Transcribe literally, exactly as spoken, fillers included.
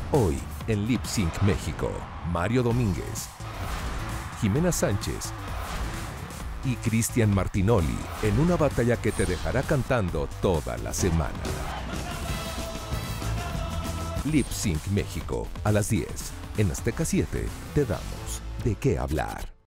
Hoy, en Lip Sync México, Mario Domínguez, Jimena Sánchez y Cristian Martinoli en una batalla que te dejará cantando toda la semana. Lip Sync México, a las diez. En Azteca siete, te damos de qué hablar.